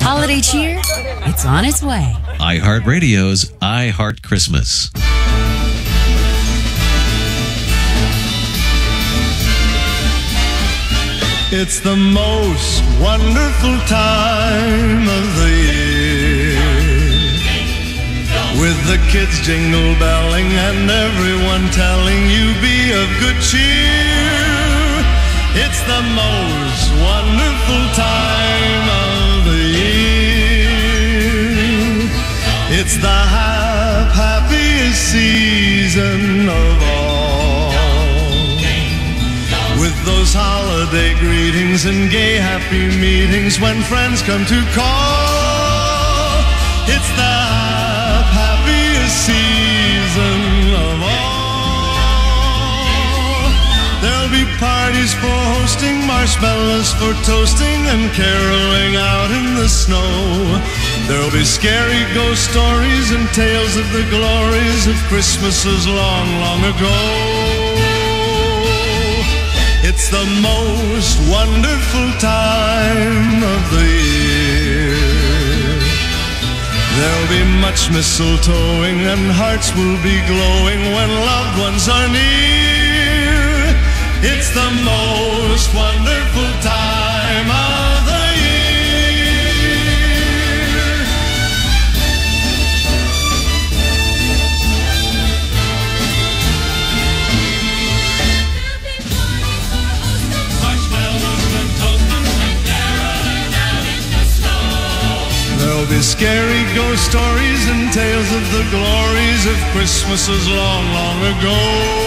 holiday cheer? It's on its way. iHeartRadio's I Heart Christmas. It's the most wonderful time of the year, with the kids jingle belling and everyone telling you be of good cheer. It's the most wonderful time of the year. It's the happiest season of all, with those holiday greetings and gay happy meetings when friends come to call. It's the happiest season of all. There'll be parties for hosting, marshmallows for toasting, and caroling out in the snow. There'll be scary ghost stories and tales of the glories of Christmases long, long ago. It's the most wonderful time of the year. There'll be much mistletoeing and hearts will be glowing when loved ones are near. It's the most wonderful time of the year. There'll be scary ghost stories and tales of the glories of Christmases long, long ago.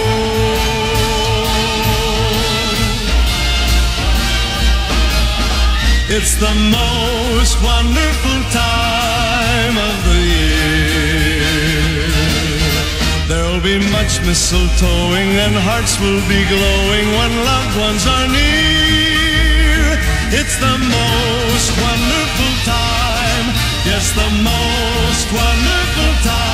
It's the most wonderful time of the year. There'll be much mistletoeing and hearts will be glowing when loved ones are near. It's the most wonderful time. Yes, the most wonderful time.